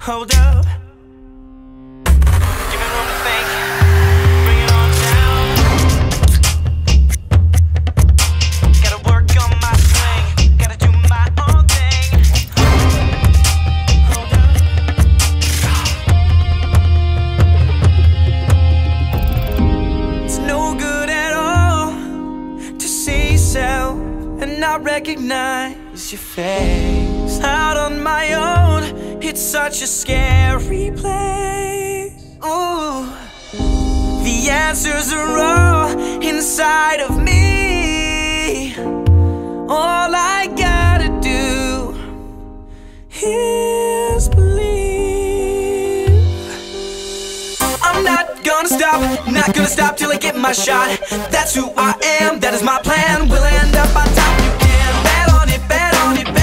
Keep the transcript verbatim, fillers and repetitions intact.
hold up. Give me room to think, bring it on down. Gotta work on my swing, gotta do my own thing. Hold up. It's no good at all to see yourself and not recognize your face. Out on my own, it's such a scary place. Ooh, the answers are all inside of me. All I gotta do is believe. I'm not gonna stop, not gonna stop till I get my shot. That's who I am, that is my plan. We'll end up on top. You can bet on it, bet on it,